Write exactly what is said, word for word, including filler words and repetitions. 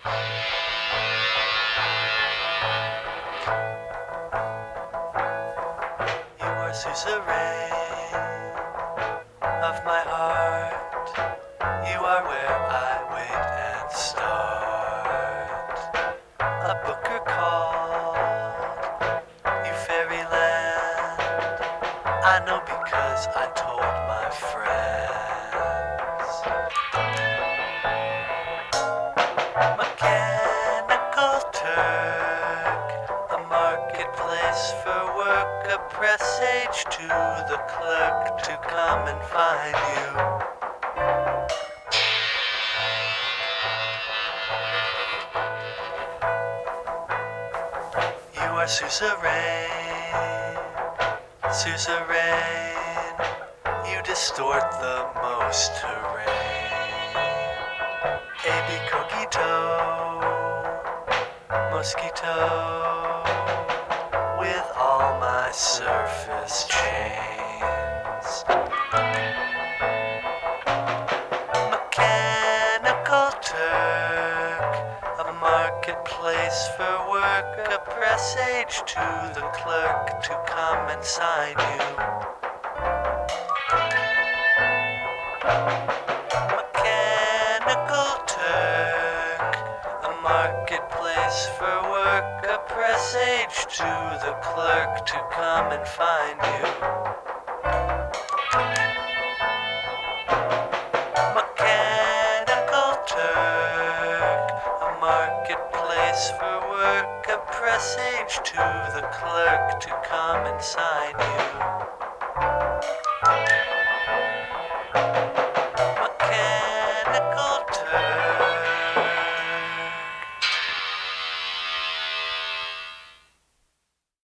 You are suzerain of my heart. You are where I wait and start. A booker called you fairyland. I know because I told my friends. Mechanical Turk, a marketplace for work, a presage to the clerk to come and find you. You are suzerain, suzerain, you distort the most terrain. Baby coquito, mosquito, with all my surface chains. Mechanical Turk, a marketplace for work, a presage to the clerk to come and sign you. Mechanical Turk, a marketplace for work, a presage to the clerk to come and find you. Mechanical Turk, a marketplace for work, a presage to the clerk to come and sign you.